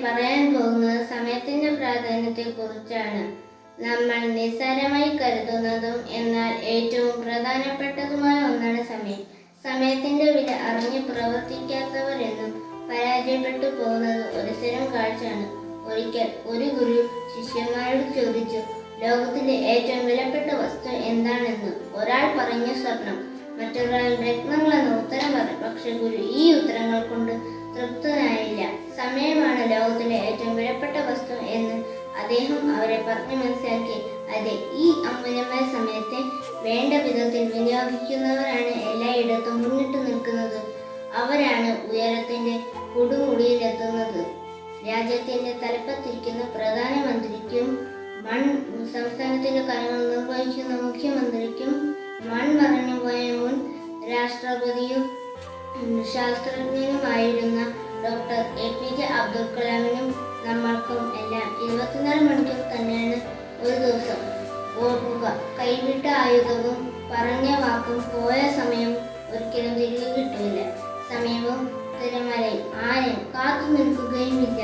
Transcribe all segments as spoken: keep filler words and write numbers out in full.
പറയാൻ പോകുന്നത് സമയത്തിന്റെ പ്രാധാന്യത്തെക്കുറിച്ചാണ്. നമ്മൾ നിസ്സാരമായി കരുതുന്നതും എന്നാൽ ഏറ്റവും പ്രധാനപ്പെട്ടതുമായ ഒന്നാണ് സമയം. സമയത്തിന്റെ വില അറിഞ്ഞ് പ്രവർത്തിക്കാത്തവർ എന്നും പരാജയപ്പെട്ടു പോകുന്നത് ഒരു സ്ഥിരം കാഴ്ചയാണ്. ഒരിക്കൽ ഒരു ഗുരു ശിഷ്യന്മാരോട് ചോദിച്ചു, ലോകത്തിലെ ഏറ്റവും വിലപ്പെട്ട വസ്തു എന്താണെന്ന്. ഒരാൾ പറഞ്ഞു സ്വർണം, മറ്റൊരാൾ രത്നങ്ങളെന്ന് ഉത്തരം പറഞ്ഞു. പക്ഷെ ഗുരു ഈ ഉത്തരങ്ങൾ കൊണ്ട് തൃപ്തനായില്ല. സമയമാണ് ലോകത്തിലെ ഏറ്റവും വിലപ്പെട്ട വസ്തു എന്ന് അദ്ദേഹം അവരെ പറഞ്ഞു മനസ്സിലാക്കി. അതെ, ഈ അമൂല്യമായ സമയത്തെ വേണ്ട വിധത്തിൽ വിനിയോഗിക്കുന്നവരാണ് എല്ലായിടത്തും മുന്നിട്ട് നിൽക്കുന്നത്. അവരാണ് ഉയരത്തിന്റെ കൊടുമുടിയിലെത്തുന്നത്. രാജ്യത്തിന്റെ തലപ്പത്തിരിക്കുന്ന പ്രധാനമന്ത്രിക്കും മൺ സംസ്ഥാനത്തിന്റെ കാര്യങ്ങൾ നിർവഹിക്കുന്ന മുഖ്യമന്ത്രിക്കും മൺമറഞ്ഞു പോയ മുൻ രാഷ്ട്രപതിയും ശാസ്ത്രജ്ഞനുമായിരുന്ന doctor A P J Abdul കലാമിനും നമ്മൾക്കും എല്ലാം ഇരുപത്തിനാല് മണിക്കൂർ തന്നെയാണ് ഒരു ദിവസം. ഓർക്കുക, കൈവിട്ട ആയുധവും പറഞ്ഞ വാക്കും പോയ സമയം ഒരിക്കലും തിരികെ കിട്ടില്ല. സമയവും തിരമലയും ആരും കാത്തു നിൽക്കുകയുമില്ല.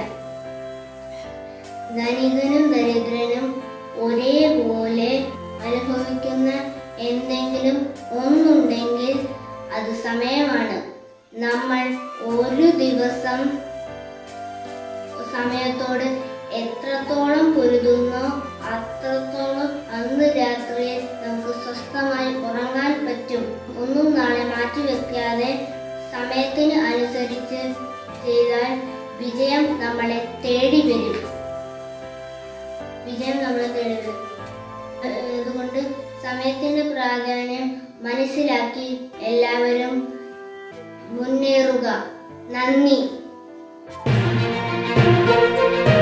ധനികനും ദരിദ്രനും ഒരേപോലെ അനുഭവിക്കുന്ന എന്തെങ്കിലും ഒന്നുണ്ടെങ്കിൽ അത് സമയമാണ്. നമ്മൾ ഒരു ദിവസം സമയത്തോട് എത്രത്തോളം പൊരുതുന്നോ അത്രത്തോളം അന്ന് രാത്രിയിൽ നമുക്ക് സ്വസ്ഥമായി ഉറങ്ങാൻ പറ്റും. ഒന്നും നാളെ മാറ്റിവെക്കാതെ സമയത്തിന് അനുസരിച്ച് ചെയ്താൽ വിജയം നമ്മളെ തേടി വരും. വിജയം നമ്മളെ തേടി വരും. അതുകൊണ്ട് സമയത്തിന്റെ പ്രാധാന്യം മനസ്സിലാക്കി എല്ലാവരും മുന്നേറുക. നന്ദി.